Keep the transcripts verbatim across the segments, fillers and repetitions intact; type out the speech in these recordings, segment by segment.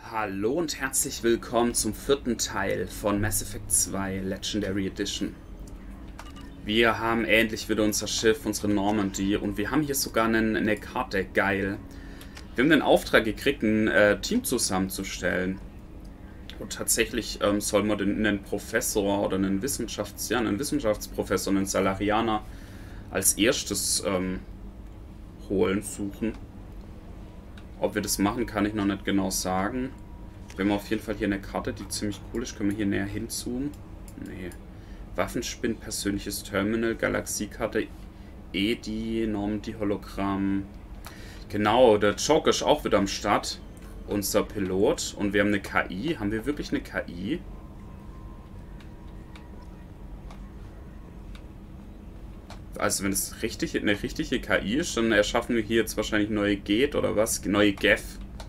Hallo und herzlich willkommen zum vierten Teil von Mass Effect zwei Legendary Edition. Wir haben endlich wieder unser Schiff, unsere Normandy, und wir haben hier sogar einen, eine Karte, geil. Wir haben den Auftrag gekriegt, ein äh, Team zusammenzustellen. Und tatsächlich ähm, soll man den, einen Professor oder einen, Wissenschafts-, ja, einen Wissenschaftsprofessor, einen Salarianer als erstes ähm, holen, suchen. Ob wir das machen, kann ich noch nicht genau sagen. Wir haben auf jeden Fall hier eine Karte, die ziemlich cool ist. Können wir hier näher hinzoomen? Nee. Waffenspinn, persönliches Terminal, Galaxiekarte, Edi, Normandy, Hologramm. Genau, der Joker ist auch wieder am Start. Unser Pilot. Und wir haben eine K I. Haben wir wirklich eine K I? Also wenn es richtig, eine richtige K I ist, dann erschaffen wir hier jetzt wahrscheinlich neue Gate oder was? Neue Geth.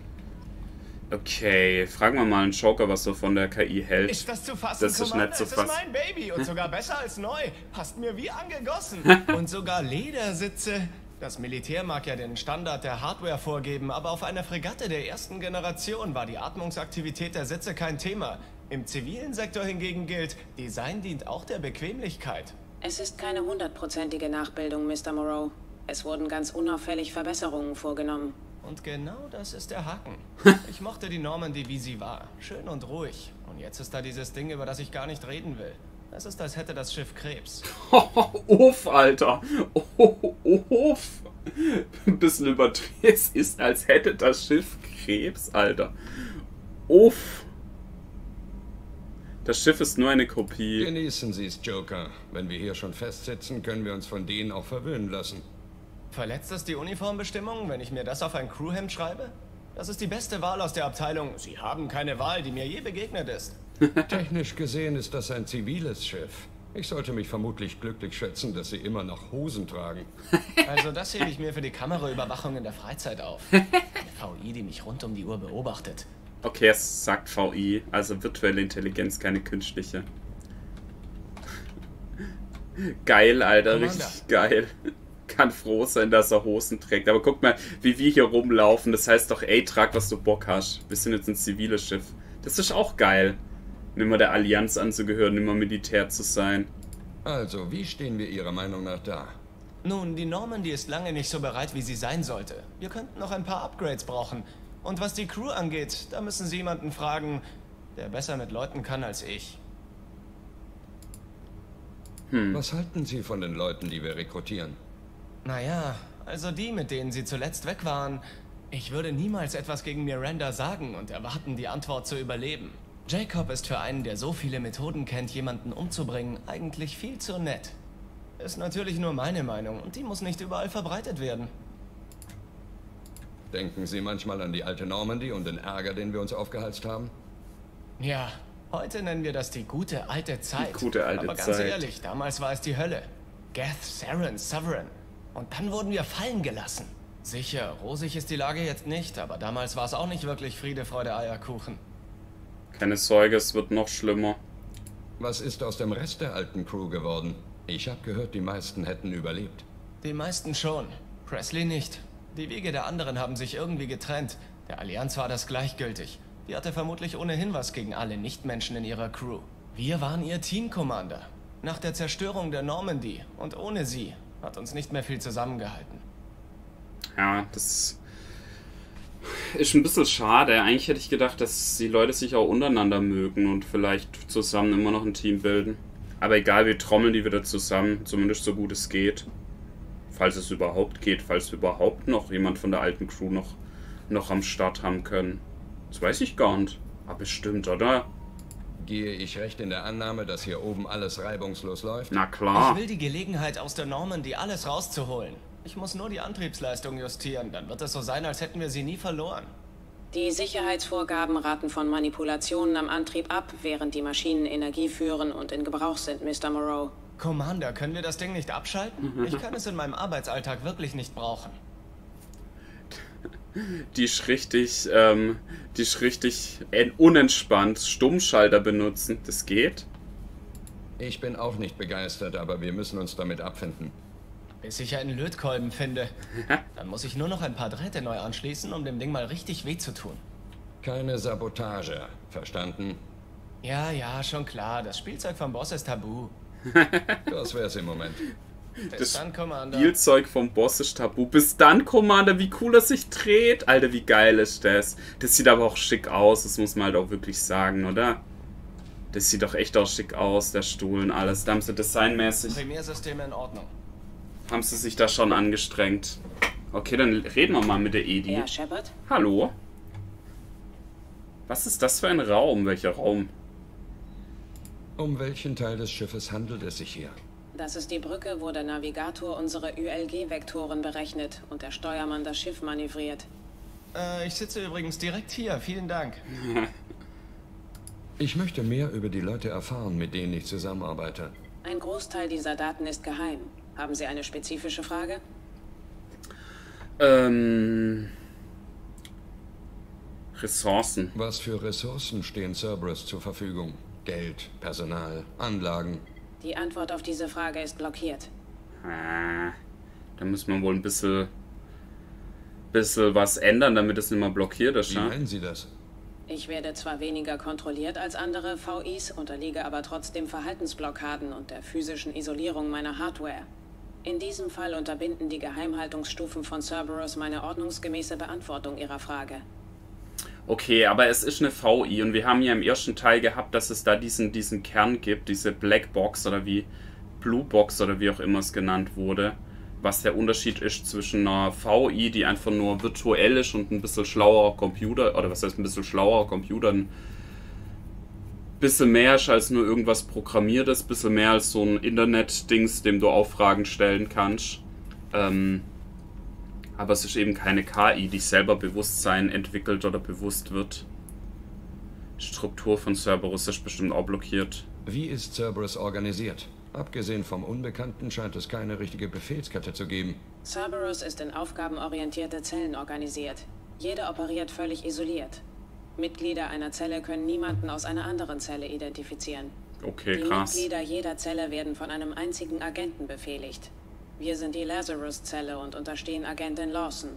Okay, fragen wir mal einen Joker, was so von der K I hält. Ist das zu fassen, Das ist nicht zu Es ist fassen. mein Baby und sogar besser als neu. Passt mir wie angegossen. Und sogar Ledersitze. Das Militär mag ja den Standard der Hardware vorgeben, aber auf einer Fregatte der ersten Generation war die Atmungsaktivität der Sitze kein Thema. Im zivilen Sektor hingegen gilt, Design dient auch der Bequemlichkeit. Es ist keine hundertprozentige Nachbildung, Mister Moreau. Es wurden ganz unauffällig Verbesserungen vorgenommen. Und genau das ist der Haken. Ich mochte die Normandy, wie sie war. Schön und ruhig. Und jetzt ist da dieses Ding, über das ich gar nicht reden will. Es ist, als hätte das Schiff Krebs. Uff, Alter. Uff. Ein bisschen übertrieben. Es ist, als hätte das Schiff Krebs, Alter. Uff. Das Schiff ist nur eine Kopie. Genießen Sie es, Joker. Wenn wir hier schon festsitzen, können wir uns von denen auch verwöhnen lassen. Verletzt das die Uniformbestimmungen, wenn ich mir das auf ein Crewhemd schreibe? Das ist die beste Wahl aus der Abteilung. Sie haben keine Wahl, die mir je begegnet ist. Technisch gesehen ist das ein ziviles Schiff. Ich sollte mich vermutlich glücklich schätzen, dass Sie immer noch Hosen tragen. Also das hebe ich mir für die Kameraüberwachung in der Freizeit auf. Eine V I, die mich rund um die Uhr beobachtet. Okay, es sagt V I, also virtuelle Intelligenz, keine künstliche. Geil, Alter, Commander. richtig geil. Kann froh sein, dass er Hosen trägt. Aber guck mal, wie wir hier rumlaufen. Das heißt doch, ey, trag, was du Bock hast. Wir sind jetzt ein ziviles Schiff. Das ist auch geil. Nimmer der Allianz anzugehören, nimmer Militär zu sein. Also, wie stehen wir Ihrer Meinung nach da? Nun, die Normandy ist lange nicht so bereit, wie sie sein sollte. Wir könnten noch ein paar Upgrades brauchen. Und was die Crew angeht, da müssen Sie jemanden fragen, der besser mit Leuten kann als ich. Hm. Was halten Sie von den Leuten, die wir rekrutieren? Naja, also die, mit denen Sie zuletzt weg waren. Ich würde niemals etwas gegen Miranda sagen und erwarten, die Antwort zu überleben. Jacob ist für einen, der so viele Methoden kennt, jemanden umzubringen, eigentlich viel zu nett. Ist natürlich nur meine Meinung und die muss nicht überall verbreitet werden. Denken Sie manchmal an die alte Normandy und den Ärger, den wir uns aufgehalst haben? Ja, heute nennen wir das die gute alte Zeit. Die gute alte Aber ganz Zeit. ehrlich, damals war es die Hölle. Geth, Saren, Sovereign. Und dann wurden wir fallen gelassen. Sicher, rosig ist die Lage jetzt nicht, aber damals war es auch nicht wirklich Friede, Freude, Eierkuchen. Keine Sorge, es wird noch schlimmer. Was ist aus dem Rest der alten Crew geworden? Ich habe gehört, die meisten hätten überlebt. Die meisten schon. Presley nicht. Die Wege der anderen haben sich irgendwie getrennt. Der Allianz war das gleichgültig. Die hatte vermutlich ohnehin was gegen alle Nichtmenschen in ihrer Crew. Wir waren ihr Team-Commander. Nach der Zerstörung der Normandy und ohne sie hat uns nicht mehr viel zusammengehalten. Ja, das ist ein bisschen schade. Eigentlich hätte ich gedacht, dass die Leute sich auch untereinander mögen und vielleicht zusammen immer noch ein Team bilden. Aber egal, wir trommeln die wieder zusammen, zumindest so gut es geht. Falls es überhaupt geht, falls wir überhaupt noch jemand von der alten Crew noch, noch am Start haben können. Das weiß ich gar nicht. Aber bestimmt, oder? Gehe ich recht in der Annahme, dass hier oben alles reibungslos läuft? Na klar. Ich will die Gelegenheit aus der Normandy alles rauszuholen. Ich muss nur die Antriebsleistung justieren, dann wird es so sein, als hätten wir sie nie verloren. Die Sicherheitsvorgaben raten von Manipulationen am Antrieb ab, während die Maschinen Energie führen und in Gebrauch sind, Mister Moreau. Commander, können wir das Ding nicht abschalten? Ich kann es in meinem Arbeitsalltag wirklich nicht brauchen. Die ist richtig, ähm, die ist richtig unentspannt. Stummschalter benutzen. Das geht? Ich bin auch nicht begeistert, aber wir müssen uns damit abfinden. Bis ich einen Lötkolben finde. Dann muss ich nur noch ein paar Drähte neu anschließen, um dem Ding mal richtig weh zu tun. Keine Sabotage. Verstanden? Ja, ja, schon klar. Das Spielzeug vom Boss ist tabu. Das wär's im Moment. Bis Das dann, Commander. Spielzeug vom Boss ist tabu. Bis dann, Commander, wie cool er sich dreht. Alter, wie geil ist das. Das sieht aber auch schick aus, das muss man halt auch wirklich sagen, oder? Das sieht doch echt auch schick aus, der Stuhl und alles. Da haben sie designmäßig, Primärsysteme in Ordnung. haben sie sich da schon angestrengt. Okay, dann reden wir mal mit der Edi. Ja, Shepard? Hallo? Was ist das für ein Raum? Welcher Raum? Um welchen Teil des Schiffes handelt es sich hier? Das ist die Brücke, wo der Navigator unsere Ü L G-Vektoren berechnet und der Steuermann das Schiff manövriert. Äh, ich sitze übrigens direkt hier. Vielen Dank. Ich möchte mehr über die Leute erfahren, mit denen ich zusammenarbeite. Ein Großteil dieser Daten ist geheim. Haben Sie eine spezifische Frage? Ähm... Ressourcen. Was für Ressourcen stehen Cerberus zur Verfügung? Geld, Personal, Anlagen. Die Antwort auf diese Frage ist blockiert. Ah, da muss man wohl ein bisschen, bisschen was ändern, damit es nicht mehr blockiert ist. Wie Ja? meinen Sie das? Ich werde zwar weniger kontrolliert als andere V Is, unterliege aber trotzdem Verhaltensblockaden und der physischen Isolierung meiner Hardware. In diesem Fall unterbinden die Geheimhaltungsstufen von Cerberus meine ordnungsgemäße Beantwortung Ihrer Frage. Okay, aber es ist eine V I und wir haben ja im ersten Teil gehabt, dass es da diesen, diesen Kern gibt, diese Black Box oder wie Blue Box oder wie auch immer es genannt wurde. Was der Unterschied ist zwischen einer V I, die einfach nur virtuell ist und ein bisschen schlauer Computer, oder was heißt ein bisschen schlauer Computer, ein bisschen mehr ist als nur irgendwas Programmiertes, ein bisschen mehr als so ein Internet-Dings, dem du auch Fragen stellen kannst. Ähm, aber es ist eben keine K I, die selber Bewusstsein entwickelt oder bewusst wird. Die Struktur von Cerberus ist bestimmt auch blockiert. Wie ist Cerberus organisiert? Abgesehen vom Unbekannten scheint es keine richtige Befehlskette zu geben. Cerberus ist in aufgabenorientierte Zellen organisiert. Jede operiert völlig isoliert. Mitglieder einer Zelle können niemanden aus einer anderen Zelle identifizieren. Okay, Die krass. Mitglieder jeder Zelle werden von einem einzigen Agenten befehligt. Wir sind die Lazarus-Zelle und unterstehen Agentin Lawson.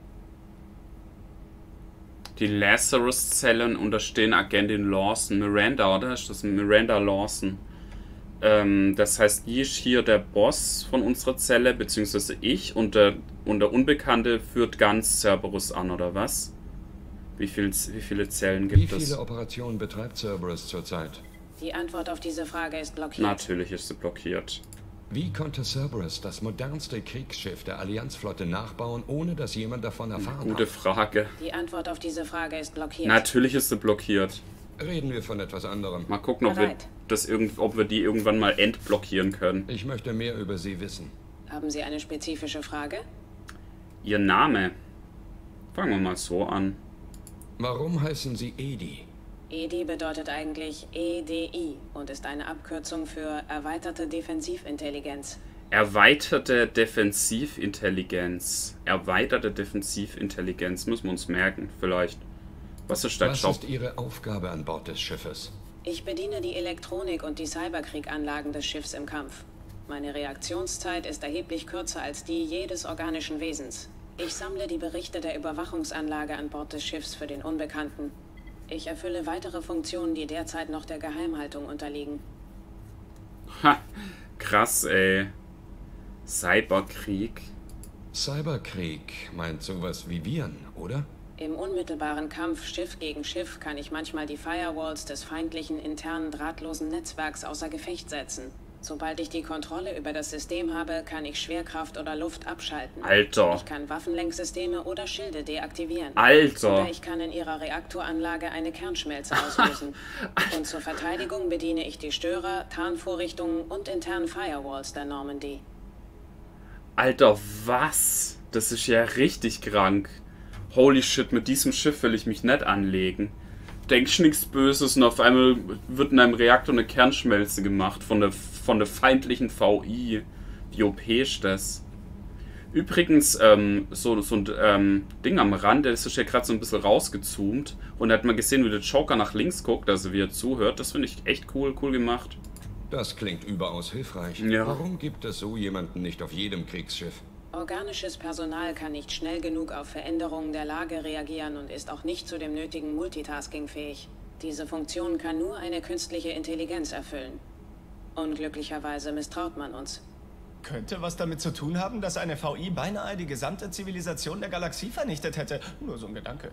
Die Lazarus-Zellen unterstehen Agentin Lawson. Miranda, oder? Ist das Miranda Lawson? Ähm, das heißt, die ist hier der Boss von unserer Zelle, beziehungsweise ich, und der, und der Unbekannte führt ganz Cerberus an, oder was? Wie, viel, wie viele Zellen gibt Wie es? viele Operationen betreibt Cerberus zurzeit? Die Antwort auf diese Frage ist blockiert. Natürlich ist sie blockiert. Wie konnte Cerberus das modernste Kriegsschiff der Allianzflotte nachbauen, ohne dass jemand davon erfahren Gute hat? Frage. Die Antwort auf diese Frage ist blockiert. Natürlich ist sie blockiert. Reden wir von etwas anderem. Mal gucken, ob wir, Bereit. das irgend, ob wir die irgendwann mal entblockieren können. Ich möchte mehr über Sie wissen. Haben Sie eine spezifische Frage? Ihr Name? Fangen wir mal so an. Warum heißen Sie Edi? E D I bedeutet eigentlich E D I und ist eine Abkürzung für erweiterte Defensivintelligenz. Erweiterte Defensivintelligenz. Erweiterte Defensivintelligenz. Müssen wir uns merken, vielleicht. Was ist dein Was Job? ist Ihre Aufgabe an Bord des Schiffes? Ich bediene die Elektronik und die Cyberkrieganlagen des Schiffs im Kampf. Meine Reaktionszeit ist erheblich kürzer als die jedes organischen Wesens. Ich sammle die Berichte der Überwachungsanlage an Bord des Schiffs für den Unbekannten. Ich erfülle weitere Funktionen, die derzeit noch der Geheimhaltung unterliegen. Ha, krass, ey. Cyberkrieg. Cyberkrieg meint sowas wie Viren, oder? Im unmittelbaren Kampf Schiff gegen Schiff kann ich manchmal die Firewalls des feindlichen internen drahtlosen Netzwerks außer Gefecht setzen. Sobald ich die Kontrolle über das System habe, kann ich Schwerkraft oder Luft abschalten. Alter. Ich kann Waffenlenksysteme oder Schilde deaktivieren. Alter. Oder ich kann in ihrer Reaktoranlage eine Kernschmelze auslösen. Und zur Verteidigung bediene ich die Störer, Tarnvorrichtungen und internen Firewalls der Normandy. Alter, was? Das ist ja richtig krank. Holy shit, mit diesem Schiff will ich mich nicht anlegen. Denkst nichts Böses und auf einmal wird in einem Reaktor eine Kernschmelze gemacht von der, von der feindlichen V I. Wie O P ist das? Übrigens, ähm, so, so ein ähm, Ding am Rand, das ist ja gerade so ein bisschen rausgezoomt. Und da hat man gesehen, wie der Joker nach links guckt, also wie er zuhört. Das finde ich echt cool, cool gemacht. Das klingt überaus hilfreich. Ja. Warum gibt es so jemanden nicht auf jedem Kriegsschiff? Organisches Personal kann nicht schnell genug auf Veränderungen der Lage reagieren und ist auch nicht zu dem nötigen Multitasking fähig. Diese Funktion kann nur eine künstliche Intelligenz erfüllen. Unglücklicherweise misstraut man uns. Könnte was damit zu tun haben, dass eine V I beinahe die gesamte Zivilisation der Galaxie vernichtet hätte? Nur so ein Gedanke.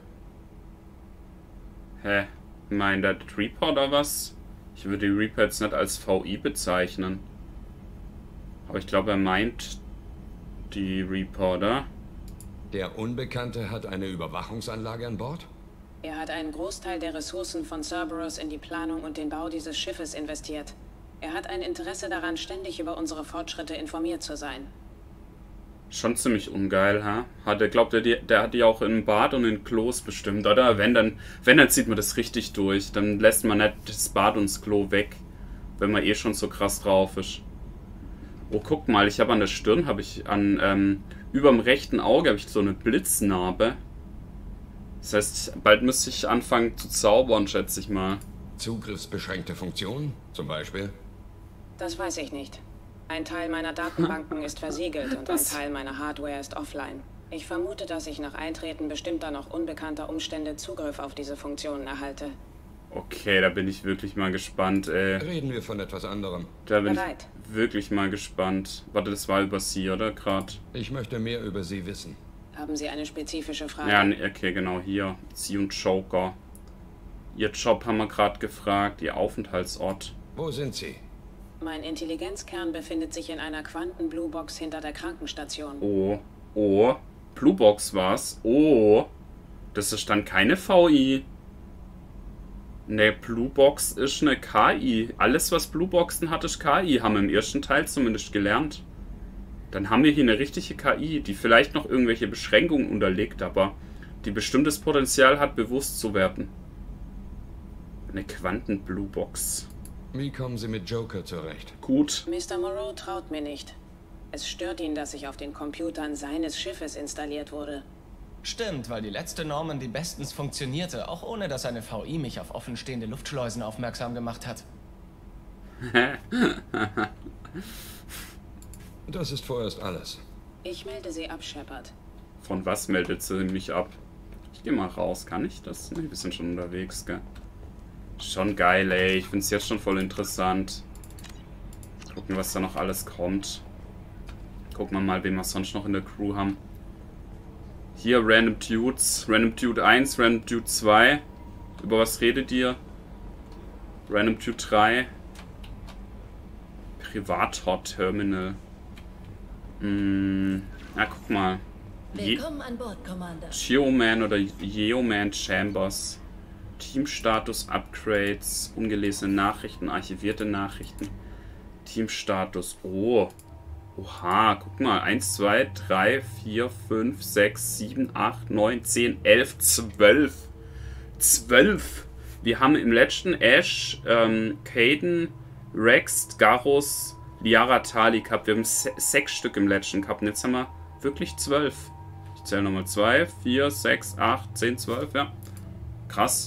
Hä? Meint der Reaper oder was? Ich würde die Reaper jetzt nicht als V I bezeichnen. Aber ich glaube, er meint die Reaper, oder? Der Unbekannte hat eine Überwachungsanlage an Bord? Er hat einen Großteil der Ressourcen von Cerberus in die Planung und den Bau dieses Schiffes investiert. Er hat ein Interesse daran, ständig über unsere Fortschritte informiert zu sein. Schon ziemlich ungeil, ha? Hat er, glaubt er, die, der hat die auch im Bad und in Klos bestimmt, oder? Wenn dann, wenn dann zieht man das richtig durch. Dann lässt man nicht das Bad und das Klo weg, wenn man eh schon so krass drauf ist. Oh, guck mal, ich habe an der Stirn, habe ich an, ähm, überm rechten Auge habe ich so eine Blitznarbe. Das heißt, bald müsste ich anfangen zu zaubern, schätze ich mal. Zugriffsbeschränkte Funktionen, zum Beispiel? Das weiß ich nicht. Ein Teil meiner Datenbanken ist versiegelt und ein Teil meiner Hardware ist offline. Ich vermute, dass ich nach Eintreten bestimmter noch unbekannter Umstände Zugriff auf diese Funktionen erhalte. Okay, da bin ich wirklich mal gespannt, ey. Reden wir von etwas anderem. Da bin Bereit. ich wirklich mal gespannt. Warte, das war über Sie, oder? Gerade. Ich möchte mehr über Sie wissen. Haben Sie eine spezifische Frage? Ja, nee, okay, genau, hier. Sie und Joker. Ihr Job haben wir gerade gefragt, Ihr Aufenthaltsort. Wo sind Sie? Mein Intelligenzkern befindet sich in einer Quanten-Bluebox hinter der Krankenstation. Oh, oh, Bluebox war's. Oh, das ist dann keine V I. Ne, Bluebox ist eine K I. Alles, was Blueboxen hat, ist K I. Haben wir im ersten Teil zumindest gelernt. Dann haben wir hier eine richtige K I, die vielleicht noch irgendwelche Beschränkungen unterlegt, aber die bestimmtes Potenzial hat, bewusst zu werden. Eine Quanten-Bluebox. Wie kommen Sie mit Joker zurecht? Gut. Mister Moreau traut mir nicht. Es stört ihn, dass ich auf den Computern seines Schiffes installiert wurde. Stimmt, weil die letzte Normandy bestens funktionierte, auch ohne dass eine V I mich auf offenstehende Luftschleusen aufmerksam gemacht hat. Das ist vorerst alles. Ich melde Sie ab, Shepard. Von was meldet sie mich ab? Ich gehe mal raus, kann ich das? Nee, wir sind schon unterwegs, gell? Schon geil, ey. Ich find's jetzt schon voll interessant. Gucken, was da noch alles kommt. Gucken wir mal, wen wir sonst noch in der Crew haben. Hier, Random Dudes. Random Dude eins, Random Dude zwei. Über was redet ihr? Random Dude drei. Privat-Hot-Terminal. Hm. Na, guck mal. Willkommen an Bord, Commander. Geoman oder Geoman Chambers. Teamstatus, Upgrades, ungelesene Nachrichten, archivierte Nachrichten. Teamstatus. Oh. Oha, guck mal. eins, zwei, drei, vier, fünf, sechs, sieben, acht, neun, zehn, elf, zwölf. zwölf. Wir haben im letzten Ash, ähm, Caden, Rex, Garrus, Liara Tali gehabt. Wir haben se sechs Stück im letzten gehabt. Und jetzt haben wir wirklich zwölf. Ich zähle nochmal. zwei, vier, sechs, acht, zehn, zwölf, ja. Krass.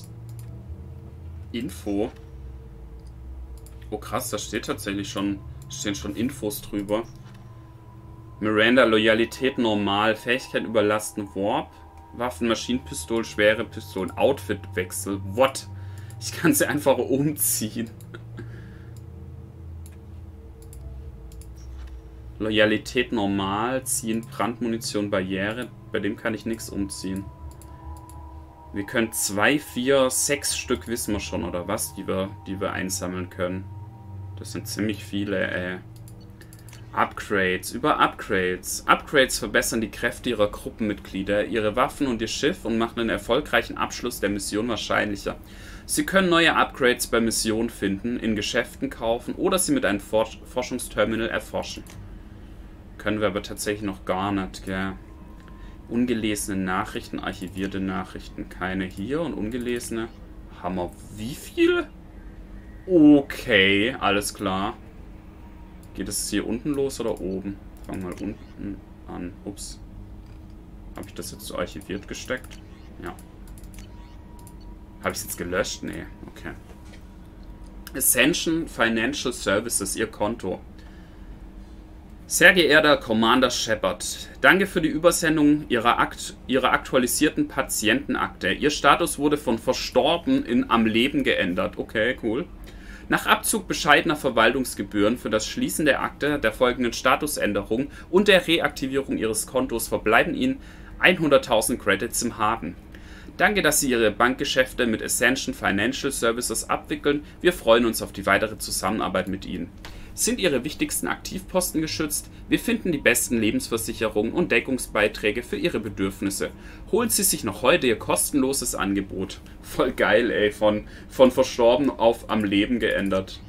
Info. Oh krass, da steht tatsächlich schon, stehen schon Infos drüber. Miranda, Loyalität normal, Fähigkeit überlasten, Warp, Waffen, Maschinenpistole, schwere Pistolen, Outfitwechsel. What? Ich kann sie einfach umziehen. Loyalität normal, ziehen, Brandmunition, Barriere. Bei dem kann ich nichts umziehen. Wir können zwei, vier, sechs Stück wissen wir schon, oder was, die wir, die wir einsammeln können. Das sind ziemlich viele, ey. Upgrades, über Upgrades. Upgrades verbessern die Kräfte ihrer Gruppenmitglieder, ihre Waffen und ihr Schiff und machen einen erfolgreichen Abschluss der Mission wahrscheinlicher. Sie können neue Upgrades bei Missionen finden, in Geschäften kaufen oder sie mit einem Forsch- Forschungsterminal erforschen. Können wir aber tatsächlich noch gar nicht, gell. Ungelesene Nachrichten, archivierte Nachrichten, keine hier und ungelesene. Haben wir wie viel? Okay, alles klar. Geht es hier unten los oder oben? Fangen wir mal unten an. Ups. Habe ich das jetzt so archiviert gesteckt? Ja. Habe ich es jetzt gelöscht? Nee, okay. Ascension Financial Services, ihr Konto. Sehr geehrter Commander Shepard, danke für die Übersendung Ihrer, Akt, Ihrer aktualisierten Patientenakte. Ihr Status wurde von verstorben in am Leben geändert. Okay, cool. Nach Abzug bescheidener Verwaltungsgebühren für das Schließen der Akte, der folgenden Statusänderung und der Reaktivierung Ihres Kontos verbleiben Ihnen hunderttausend Credits im Haben. Danke, dass Sie Ihre Bankgeschäfte mit Ascension Financial Services abwickeln. Wir freuen uns auf die weitere Zusammenarbeit mit Ihnen. Sind Ihre wichtigsten Aktivposten geschützt? Wir finden die besten Lebensversicherungen und Deckungsbeiträge für Ihre Bedürfnisse. Holen Sie sich noch heute Ihr kostenloses Angebot. Voll geil, ey. Von, von verstorben auf am Leben geändert.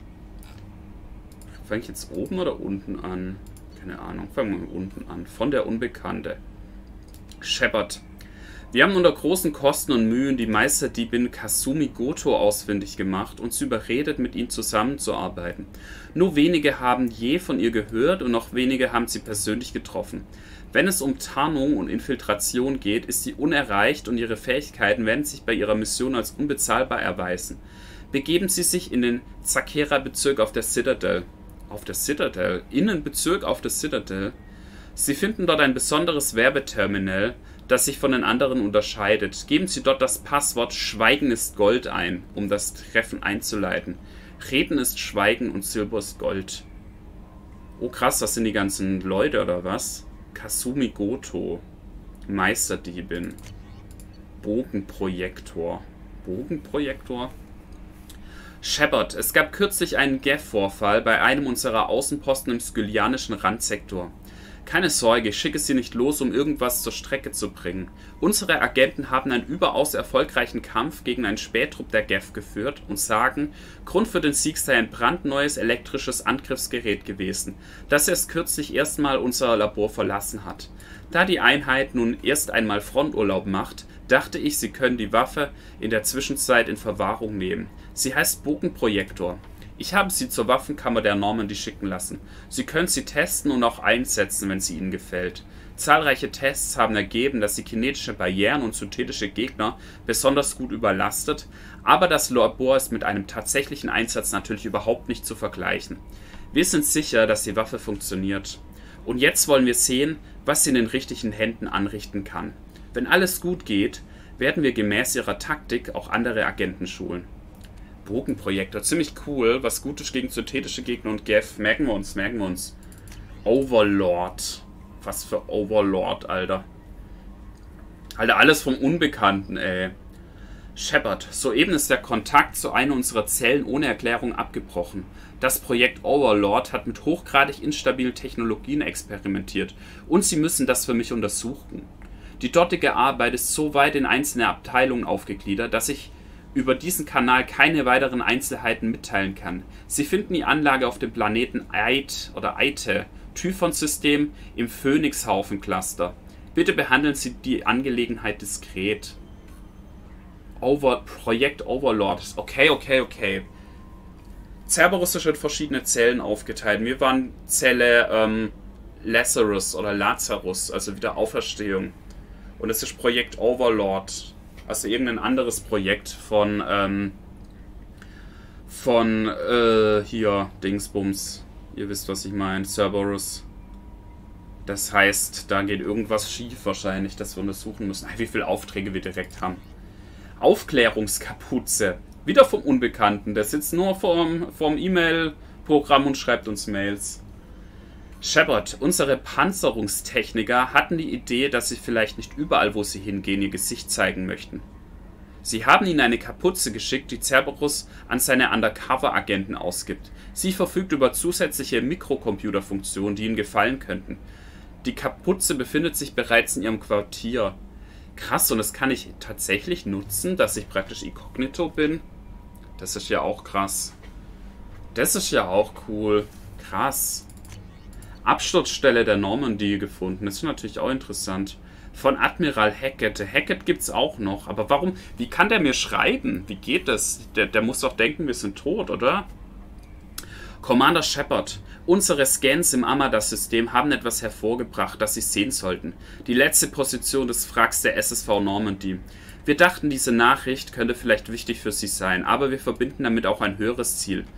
Fange ich jetzt oben oder unten an? Keine Ahnung. Fangen wir unten an. Von der Unbekannte. Shepard. Wir haben unter großen Kosten und Mühen die Meisterdiebin Kasumi Goto ausfindig gemacht und sie überredet, mit ihm zusammenzuarbeiten. Nur wenige haben je von ihr gehört und noch wenige haben sie persönlich getroffen. Wenn es um Tarnung und Infiltration geht, ist sie unerreicht und ihre Fähigkeiten werden sich bei ihrer Mission als unbezahlbar erweisen. Begeben Sie sich in den Zakera-Bezirk auf der Citadel. Auf der Citadel? Innenbezirk auf der Citadel? Sie finden dort ein besonderes Werbeterminal, das sich von den anderen unterscheidet. Geben Sie dort das Passwort Schweigen ist Gold ein, um das Treffen einzuleiten. Reden ist Schweigen und Silber ist Gold. Oh krass, das sind die ganzen Leute oder was? Kasumi Goto. Meisterdiebin. Bogenprojektor. Bogenprojektor? Shepard, es gab kürzlich einen Gaff-Vorfall bei einem unserer Außenposten im skylianischen Randsektor. Keine Sorge, ich schicke Sie nicht los, um irgendwas zur Strecke zu bringen. Unsere Agenten haben einen überaus erfolgreichen Kampf gegen einen Spähtrupp der Geth geführt und sagen, Grund für den Sieg sei ein brandneues elektrisches Angriffsgerät gewesen, das erst kürzlich erstmal unser Labor verlassen hat. Da die Einheit nun erst einmal Fronturlaub macht, dachte ich, Sie können die Waffe in der Zwischenzeit in Verwahrung nehmen. Sie heißt Bogenprojektor. Ich habe sie zur Waffenkammer der Normandy schicken lassen. Sie können sie testen und auch einsetzen, wenn sie Ihnen gefällt. Zahlreiche Tests haben ergeben, dass sie kinetische Barrieren und synthetische Gegner besonders gut überlastet, aber das Labor ist mit einem tatsächlichen Einsatz natürlich überhaupt nicht zu vergleichen. Wir sind sicher, dass die Waffe funktioniert. Und jetzt wollen wir sehen, was sie in den richtigen Händen anrichten kann. Wenn alles gut geht, werden wir gemäß ihrer Taktik auch andere Agenten schulen. Bogenprojektor, ziemlich cool, was gut ist gegen synthetische Gegner und Geth. Merken wir uns, merken wir uns. Overlord. Was für Overlord, Alter. Alter, alles vom Unbekannten, ey. Shepard, soeben ist der Kontakt zu einer unserer Zellen ohne Erklärung abgebrochen. Das Projekt Overlord hat mit hochgradig instabilen Technologien experimentiert und Sie müssen das für mich untersuchen. Die dortige Arbeit ist so weit in einzelne Abteilungen aufgegliedert, dass ich über diesen Kanal keine weiteren Einzelheiten mitteilen kann. Sie finden die Anlage auf dem Planeten Eid oder Eite, Typhon-System im Phoenixhaufen-Cluster. Bitte behandeln Sie die Angelegenheit diskret. Over, Projekt Overlord. Okay, okay, okay. Cerberus ist in verschiedene Zellen aufgeteilt. Wir waren Zelle ähm, Lazarus oder Lazarus, also wieder Auferstehung. Und es ist Projekt Overlord. Also irgendein anderes Projekt von, ähm, von, äh, hier, Dingsbums. Ihr wisst, was ich meine. Cerberus. Das heißt, da geht irgendwas schief wahrscheinlich, dass wir untersuchen müssen, wie viele Aufträge wir direkt haben. Aufklärungskapuze. Wieder vom Unbekannten. Der sitzt nur vorm, vorm E-Mail-Programm und schreibt uns Mails. Shepard, unsere Panzerungstechniker hatten die Idee, dass sie vielleicht nicht überall, wo sie hingehen, ihr Gesicht zeigen möchten. Sie haben ihnen eine Kapuze geschickt, die Cerberus an seine Undercover-Agenten ausgibt. Sie verfügt über zusätzliche Mikrocomputerfunktionen, die ihnen gefallen könnten. Die Kapuze befindet sich bereits in ihrem Quartier. Krass, und das kann ich tatsächlich nutzen, dass ich praktisch inkognito bin? Das ist ja auch krass. Das ist ja auch cool. Krass. Absturzstelle der Normandy gefunden. Das ist natürlich auch interessant. Von Admiral Hackett. Hackett gibt es auch noch. Aber warum? Wie kann der mir schreiben? Wie geht das? Der, der muss doch denken, wir sind tot, oder? Commander Shepard. Unsere Scans im Amadas-System haben etwas hervorgebracht, das Sie sehen sollten. Die letzte Position des Wracks der S S V Normandy. Wir dachten, diese Nachricht könnte vielleicht wichtig für Sie sein, aber wir verbinden damit auch ein höheres Ziel.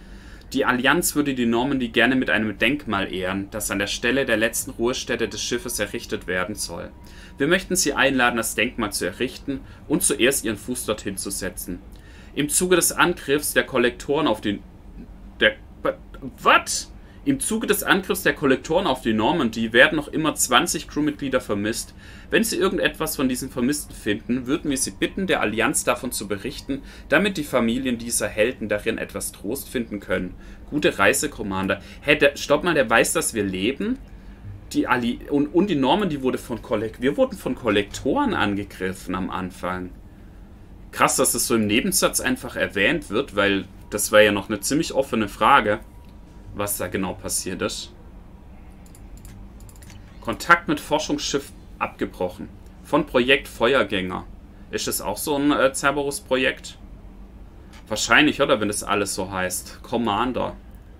Die Allianz würde die Normandy gerne mit einem Denkmal ehren, das an der Stelle der letzten Ruhestätte des Schiffes errichtet werden soll. Wir möchten Sie einladen, das Denkmal zu errichten und zuerst Ihren Fuß dorthin zu setzen. Im Zuge des Angriffs der Kollektoren auf die... Der... Was? Im Zuge des Angriffs der Kollektoren auf die Normandy werden noch immer zwanzig Crewmitglieder vermisst. Wenn Sie irgendetwas von diesen Vermissten finden, würden wir Sie bitten, der Allianz davon zu berichten, damit die Familien dieser Helden darin etwas Trost finden können. Gute Reise, Commander. Hä, der, stopp mal, der weiß, dass wir leben? Die Alli und, und die Normandy wurde von Kollek wir wurden von Kollektoren angegriffen am Anfang. Krass, dass das so im Nebensatz einfach erwähnt wird, weil das war ja noch eine ziemlich offene Frage, was da genau passiert ist. Kontakt mit Forschungsschiff abgebrochen. Von Projekt Feuergänger. Ist das auch so ein äh, Cerberus-Projekt? Wahrscheinlich, oder? Wenn das alles so heißt. Commander.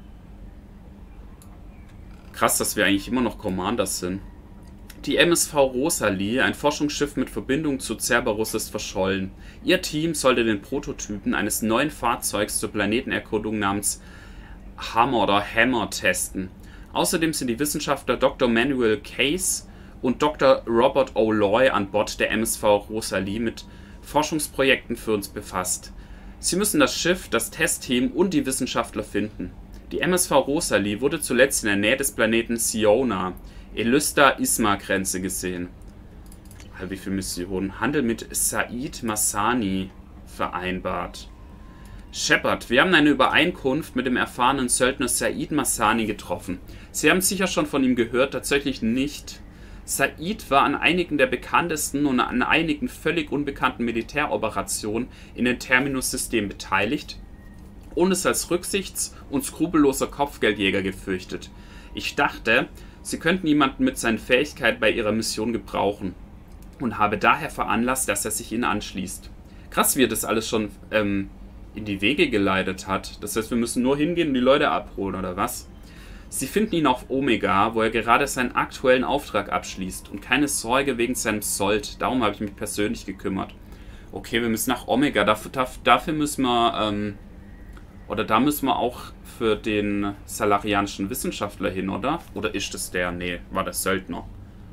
Krass, dass wir eigentlich immer noch Commanders sind. Die M S V Rosalie, ein Forschungsschiff mit Verbindung zu Cerberus, ist verschollen. Ihr Team sollte den Prototypen eines neuen Fahrzeugs zur Planetenerkundung namens Hammer oder Hammer testen. Außerdem sind die Wissenschaftler Doktor Manuel Case und Doktor Robert O'Loy an Bord der M S V Rosalie mit Forschungsprojekten für uns befasst. Sie müssen das Schiff, das Testteam und die Wissenschaftler finden. Die M S V Rosalie wurde zuletzt in der Nähe des Planeten Siona, Elysta-Isma-Grenze gesehen. Wie viele Missionen? Handel mit Said Massani vereinbart. Shepard, wir haben eine Übereinkunft mit dem erfahrenen Söldner Said Massani getroffen. Sie haben sicher schon von ihm gehört, tatsächlich nicht. Said war an einigen der bekanntesten und an einigen völlig unbekannten Militäroperationen in den Terminus-Systemen beteiligt und ist als rücksichts- und skrupelloser Kopfgeldjäger gefürchtet. Ich dachte, Sie könnten jemanden mit seinen Fähigkeiten bei Ihrer Mission gebrauchen und habe daher veranlasst, dass er sich Ihnen anschließt. Krass, wie er das alles schon ähm, in die Wege geleitet hat. Das heißt, wir müssen nur hingehen und die Leute abholen, oder was? Sie finden ihn auf Omega, wo er gerade seinen aktuellen Auftrag abschließt. Und keine Sorge wegen seinem Sold. Darum habe ich mich persönlich gekümmert. Okay, wir müssen nach Omega. Dafür, dafür müssen wir... Ähm, oder da müssen wir auch für den salarianischen Wissenschaftler hin, oder? Oder ist es der? Nee, war der Söldner.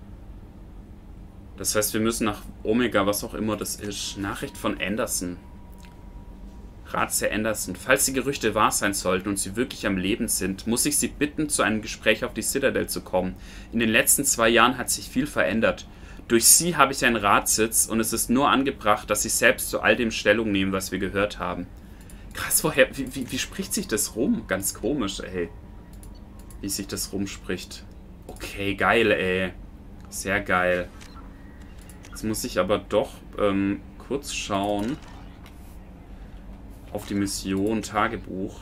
Das heißt, wir müssen nach Omega, was auch immer das ist. Nachricht von Anderson. Ratsherr Anderson, falls die Gerüchte wahr sein sollten und Sie wirklich am Leben sind, muss ich Sie bitten, zu einem Gespräch auf die Citadel zu kommen. In den letzten zwei Jahren hat sich viel verändert. Durch Sie habe ich einen Ratssitz und es ist nur angebracht, dass Sie selbst zu all dem Stellung nehmen, was wir gehört haben. Krass, woher, wie, wie, wie spricht sich das rum? Ganz komisch, ey. Wie sich das rumspricht. Okay, geil, ey. Sehr geil. Jetzt muss ich aber doch ähm, kurz schauen auf die Mission Tagebuch.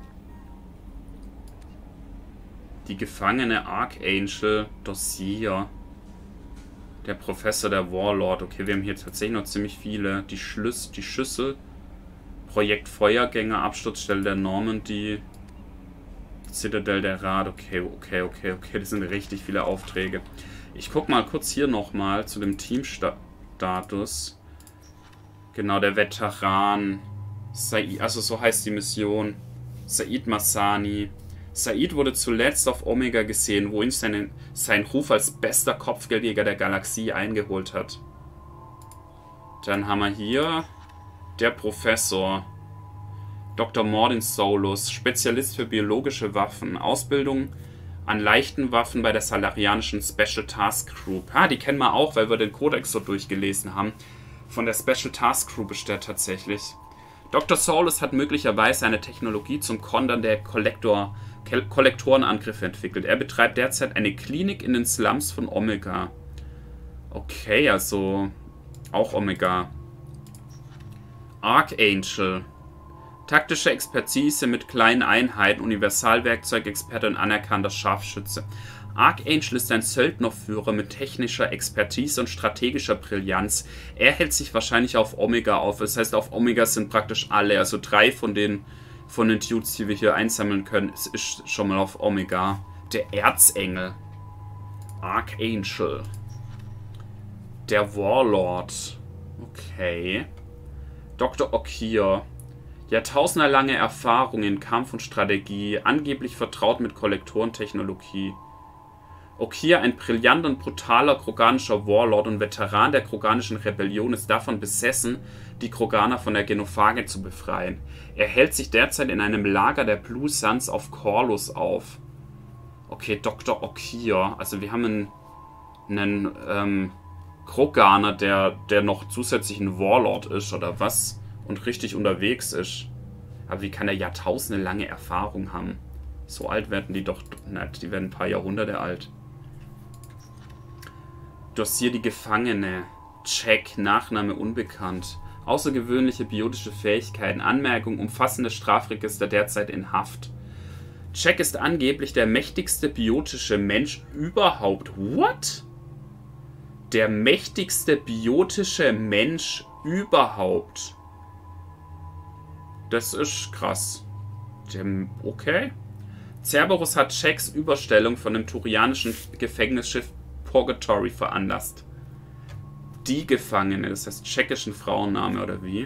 Die gefangene Archangel Dossier. Der Professor, der Warlord. Okay, wir haben hier tatsächlich noch ziemlich viele. Die Schlüs die Schüssel. Projekt Feuergänger, Absturzstelle der Normandy. Citadel der Rat. Okay, okay, okay, okay. Das sind richtig viele Aufträge. Ich guck mal kurz hier nochmal zu dem Teamstatus. Genau, der Veteran. Said, also so heißt die Mission. Said Massani. Said wurde zuletzt auf Omega gesehen, wo ihn seinen, sein Ruf als bester Kopfgeldjäger der Galaxie eingeholt hat. Dann haben wir hier der Professor. Doktor Mordin Solus, Spezialist für biologische Waffen. Ausbildung an leichten Waffen bei der salarianischen Special Task Group. Ah, die kennen wir auch, weil wir den Kodex so durchgelesen haben. Von der Special Task Group ist der tatsächlich. Doktor Solus hat möglicherweise eine Technologie zum Kontern der Kollektor, Kollektorenangriffe entwickelt. Er betreibt derzeit eine Klinik in den Slums von Omega. Okay, also auch Omega. Archangel. Taktische Expertise mit kleinen Einheiten, Universalwerkzeugexperte und anerkannter Scharfschütze. Archangel ist ein Söldnerführer mit technischer Expertise und strategischer Brillanz. Er hält sich wahrscheinlich auf Omega auf. Das heißt, auf Omega sind praktisch alle, also drei von den, von den Dudes, die wir hier einsammeln können, es ist schon mal auf Omega. Der Erzengel. Archangel. Der Warlord. Okay. Doktor Okier. Jahrtausendelange Erfahrung in Kampf und Strategie, angeblich vertraut mit Kollektorentechnologie. Okia, ein brillanter und brutaler kroganischer Warlord und Veteran der kroganischen Rebellion, ist davon besessen, die Kroganer von der Genophage zu befreien. Er hält sich derzeit in einem Lager der Blue Suns auf Corlus auf. Okay, Doktor Okia. Also wir haben einen, einen ähm, Kroganer, der, der noch zusätzlich ein Warlord ist, oder was? Und richtig unterwegs ist. Aber wie kann er Jahrtausende lange Erfahrung haben? So alt werden die doch nicht. Die werden ein paar Jahrhunderte alt. Dossier die Gefangene. Check. Nachname unbekannt. Außergewöhnliche biotische Fähigkeiten. Anmerkung. Umfassendes Strafregister derzeit in Haft. Check ist angeblich der mächtigste biotische Mensch überhaupt. What? Der mächtigste biotische Mensch überhaupt. Das ist krass. Okay. Cerberus hat Checks Überstellung von dem turianischen Gefängnisschiff Purgatory veranlasst. Die Gefangene, das heißt tschechischen Frauenname oder wie?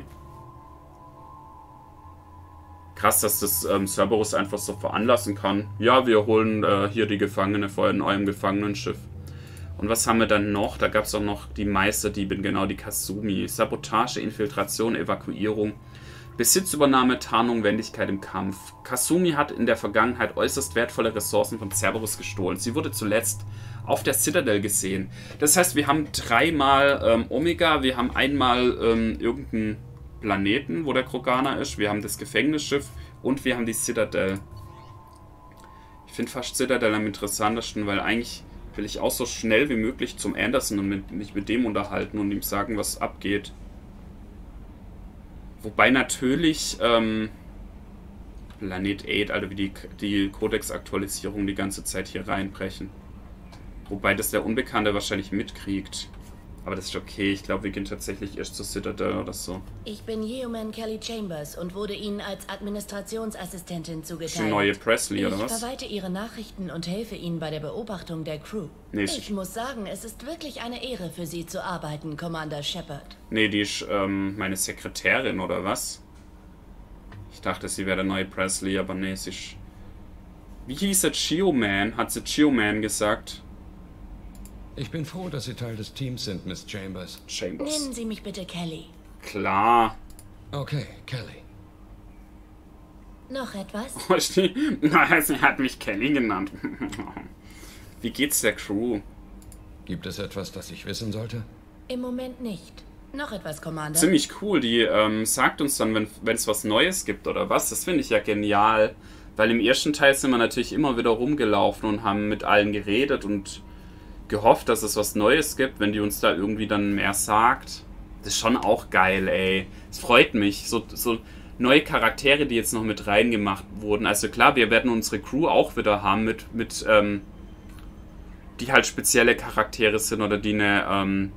Krass, dass das ähm, Cerberus einfach so veranlassen kann. Ja, wir holen äh, hier die Gefangene vor in eurem Gefangenenschiff. Und was haben wir dann noch? Da gab es auch noch die Meisterdiebin, genau, die Kasumi. Sabotage, Infiltration, Evakuierung, Besitzübernahme, Tarnung, Wendigkeit im Kampf. Kasumi hat in der Vergangenheit äußerst wertvolle Ressourcen von Cerberus gestohlen. Sie wurde zuletzt auf der Citadel gesehen. Das heißt, wir haben dreimal ähm, Omega, wir haben einmal ähm, irgendeinen Planeten, wo der Kroganer ist, wir haben das Gefängnisschiff und wir haben die Citadel. Ich finde fast Citadel am interessantesten, weil eigentlich will ich auch so schnell wie möglich zum Anderson und mit, mich mit dem unterhalten und ihm sagen, was abgeht. Wobei natürlich ähm, Planet acht, also wie die, die Codex-Aktualisierung die ganze Zeit hier reinbrechen. Wobei das der Unbekannte wahrscheinlich mitkriegt. Aber das ist okay, ich glaube, wir gehen tatsächlich erst zur Citadel oder so. Ich bin Yeoman Kelly Chambers und wurde Ihnen als Administrationsassistentin zugeteilt. Ist die neue Presley, ich oder was? Ich verwalte Ihre Nachrichten und helfe Ihnen bei der Beobachtung der Crew. Nee, ich muss sagen, es ist wirklich eine Ehre für Sie zu arbeiten, Commander Shepard. Nee, die ist ähm, meine Sekretärin, oder was? Ich dachte, sie wäre der neue Presley, aber nee, sie ist... Wie hieß sie? Geoman? Hat sie Geoman gesagt? Ich bin froh, dass Sie Teil des Teams sind, Miss Chambers. Chambers. Nennen Sie mich bitte Kelly. Klar. Okay, Kelly. Noch etwas? Oh, sie hat mich Kelly genannt. Wie geht's der Crew? Gibt es etwas, das ich wissen sollte? Im Moment nicht. Noch etwas, Commander? Ziemlich cool. Die ähm, sagt uns dann, wenn es was Neues gibt oder was. Das finde ich ja genial. Weil im ersten Teil sind wir natürlich immer wieder rumgelaufen und haben mit allen geredet und gehofft, dass es was Neues gibt, wenn die uns da irgendwie dann mehr sagt. Das ist schon auch geil, ey. Es freut mich. So, so neue Charaktere, die jetzt noch mit reingemacht wurden. Also klar, wir werden unsere Crew auch wieder haben mit, mit ähm, die halt spezielle Charaktere sind oder die eine, ähm,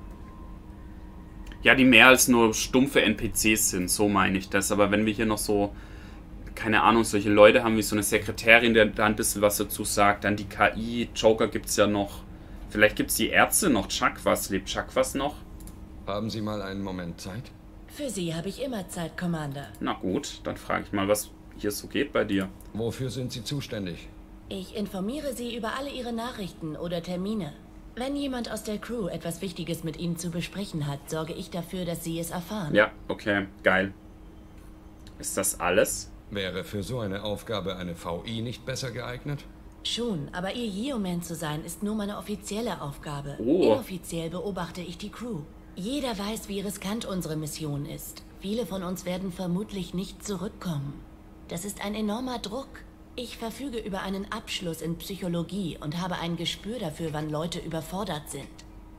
ja, die mehr als nur stumpfe N P Cs sind. So meine ich das. Aber wenn wir hier noch so, keine Ahnung, solche Leute haben wie so eine Sekretärin, der da ein bisschen was dazu sagt, dann die K I, Joker gibt's ja noch. Vielleicht gibt es die Ärzte noch. Chakwas. Lebt Chakwas noch? Haben Sie mal einen Moment Zeit? Für Sie habe ich immer Zeit, Commander. Na gut, dann frage ich mal, was hier so geht bei dir. Wofür sind Sie zuständig? Ich informiere Sie über alle Ihre Nachrichten oder Termine. Wenn jemand aus der Crew etwas Wichtiges mit Ihnen zu besprechen hat, sorge ich dafür, dass Sie es erfahren. Ja, okay, geil. Ist das alles? Wäre für so eine Aufgabe eine V I nicht besser geeignet? Schon, aber Ihr Yeoman zu sein, ist nur meine offizielle Aufgabe. Oh. Inoffiziell beobachte ich die Crew. Jeder weiß, wie riskant unsere Mission ist. Viele von uns werden vermutlich nicht zurückkommen. Das ist ein enormer Druck. Ich verfüge über einen Abschluss in Psychologie und habe ein Gespür dafür, wann Leute überfordert sind.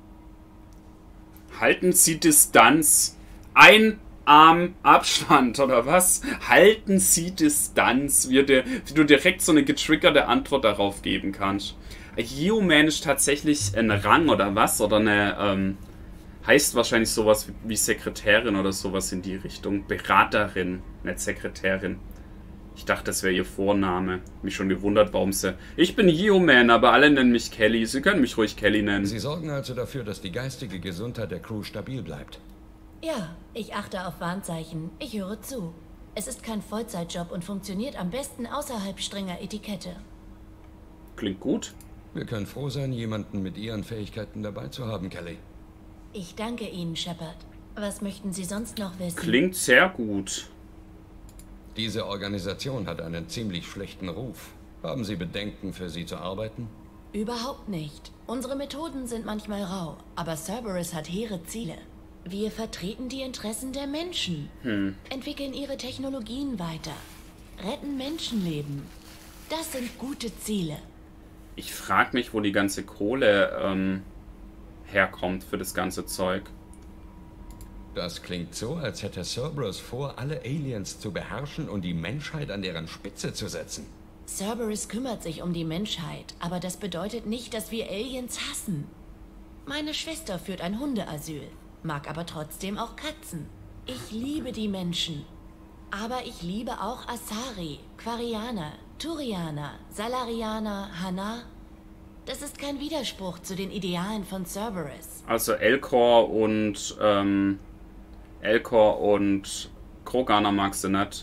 Halten Sie Distanz. Ein Arm Abstand, oder was? Halten Sie Distanz. Wie, dir, wie du direkt so eine getriggerte Antwort darauf geben kannst. Yeoman ist tatsächlich ein Rang, oder was? Oder eine, ähm, heißt wahrscheinlich sowas wie Sekretärin oder sowas in die Richtung. Beraterin, nicht Sekretärin. Ich dachte, das wäre ihr Vorname. Mich schon gewundert, warum sie... Ich bin Yeoman, aber alle nennen mich Kelly. Sie können mich ruhig Kelly nennen. Sie sorgen also dafür, dass die geistige Gesundheit der Crew stabil bleibt. Ja, ich achte auf Warnzeichen. Ich höre zu. Es ist kein Vollzeitjob und funktioniert am besten außerhalb strenger Etikette. Klingt gut. Wir können froh sein, jemanden mit Ihren Fähigkeiten dabei zu haben, Kelly. Ich danke Ihnen, Shepard. Was möchten Sie sonst noch wissen? Klingt sehr gut. Diese Organisation hat einen ziemlich schlechten Ruf. Haben Sie Bedenken, für sie zu arbeiten? Überhaupt nicht. Unsere Methoden sind manchmal rau, aber Cerberus hat hehre Ziele. Wir vertreten die Interessen der Menschen, Hm. entwickeln ihre Technologien weiter, retten Menschenleben. Das sind gute Ziele. Ich frage mich, wo die ganze Kohle ähm, herkommt für das ganze Zeug. Das klingt so, als hätte Cerberus vor, alle Aliens zu beherrschen und die Menschheit an deren Spitze zu setzen. Cerberus kümmert sich um die Menschheit, aber das bedeutet nicht, dass wir Aliens hassen. Meine Schwester führt ein Hundeasyl, mag aber trotzdem auch Katzen. Ich liebe die Menschen. Aber ich liebe auch Asari, Quarianer, Turianer, Salarianer, Hana. Das ist kein Widerspruch zu den Idealen von Cerberus. Also Elcor und ähm, Elcor und Kroganer magst du nicht.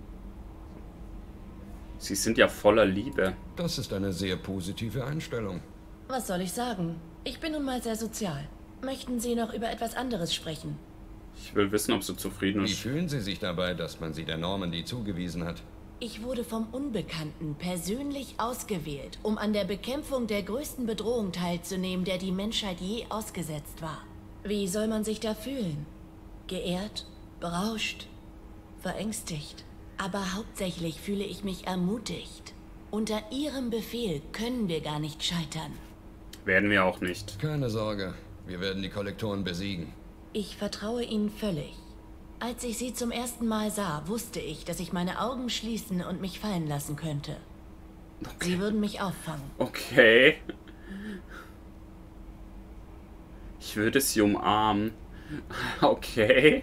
Sie sind ja voller Liebe. Das ist eine sehr positive Einstellung. Was soll ich sagen? Ich bin nun mal sehr sozial. Möchten Sie noch über etwas anderes sprechen? Ich will wissen, ob sie zufrieden Wie ist. fühlen Sie sich dabei, dass man Sie der Normandy zugewiesen hat? Ich wurde vom Unbekannten persönlich ausgewählt, um an der Bekämpfung der größten Bedrohung teilzunehmen, der die Menschheit je ausgesetzt war. Wie soll man sich da fühlen? Geehrt, berauscht, verängstigt. Aber hauptsächlich fühle ich mich ermutigt. Unter Ihrem Befehl können wir gar nicht scheitern. Werden wir auch nicht. Keine Sorge, wir werden die Kollektoren besiegen. Ich vertraue Ihnen völlig. Als ich Sie zum ersten Mal sah, wusste ich, dass ich meine Augen schließen und mich fallen lassen könnte. Sie würden mich auffangen. Okay. Ich würde sie umarmen. Okay.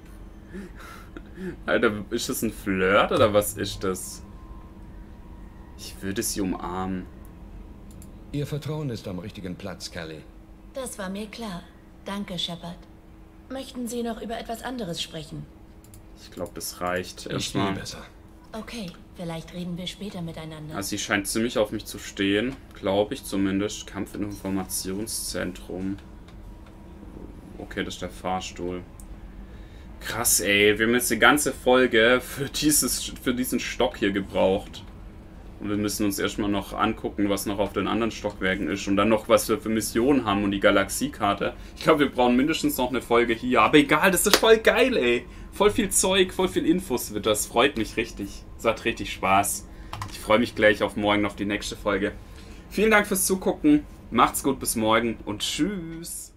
Alter, ist das ein Flirt oder was ist das? Ich würde sie umarmen. Ihr Vertrauen ist am richtigen Platz, Kelly. Das war mir klar. Danke, Shepard. Möchten Sie noch über etwas anderes sprechen? Ich glaube, das reicht Ich erstmal. gehe besser. Okay, vielleicht reden wir später miteinander. Also sie scheint ziemlich auf mich zu stehen, glaube ich zumindest. Kampf im Informationszentrum. Okay, das ist der Fahrstuhl. Krass, ey. Wir haben jetzt die ganze Folge für, dieses, für diesen Stock hier gebraucht. Und wir müssen uns erstmal noch angucken, was noch auf den anderen Stockwerken ist. Und dann noch, was wir für Missionen haben und die Galaxiekarte. Ich glaube, wir brauchen mindestens noch eine Folge hier. Aber egal, das ist voll geil, ey. Voll viel Zeug, voll viel Infos wird das. Freut mich richtig. Das hat richtig Spaß. Ich freue mich gleich auf morgen, auf die nächste Folge. Vielen Dank fürs Zugucken. Macht's gut, bis morgen und tschüss.